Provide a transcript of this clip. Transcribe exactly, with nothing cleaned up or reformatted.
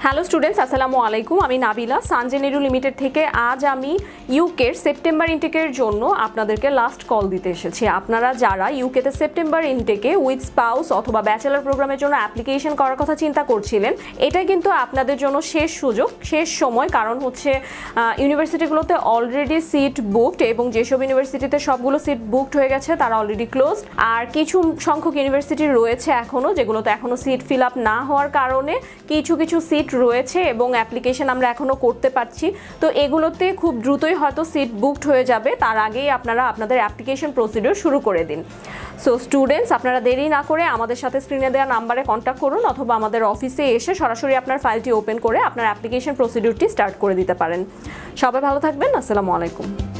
Hello students, আসসালামু আলাইকুম। আমি নাবিলা, সানজেন এডু লিমিটেড থেকে। আজ আমি ইউকের সেপ্টেম্বর ইনটেকের জন্য আপনাদেরকে লাস্ট কল দিতে এসেছি। আপনারা যারা ইউকেতে সেপ্টেম্বর ইনটেকে উইথ স্পাউস অথবা ব্যাচেলর প্রোগ্রামের জন্য অ্যাপ্লিকেশন করার কথা চিন্তা করছিলেন, এটা কিন্তু আপনাদের জন্য শেষ সুযোগ, শেষ সময়। কারণ হচ্ছে ইউনিভার্সিটিগুলোতে অলরেডি সিট বুকড, এবং যেসব ইউনিভার্সিটিতে সবগুলো সিট বুকড হয়ে গেছে তারা অলরেডি ক্লোজড। আর কিছু সংখ্যক ইউনিভার্সিটি রয়েছে এখনও, যেগুলোতে এখনও সিট ফিল আপ না হওয়ার কারণে কিছু কিছু সিট রয়েছে এবং অ্যাপ্লিকেশন আমরা এখনও করতে পারছি। তো এগুলোতে খুব দ্রুতই হয়তো সিট বুকড হয়ে যাবে, তার আগেই আপনারা আপনাদের অ্যাপ্লিকেশন প্রসিডিউর শুরু করে দিন। সো স্টুডেন্টস, আপনারা দেরি না করে আমাদের সাথে স্ক্রিনে দেওয়া নাম্বারে কন্ট্যাক্ট করুন, অথবা আমাদের অফিসে এসে সরাসরি আপনার ফাইলটি ওপেন করে আপনার অ্যাপ্লিকেশন প্রসিডিউরটি স্টার্ট করে দিতে পারেন। সবাই ভালো থাকবেন। আসসালামু আলাইকুম।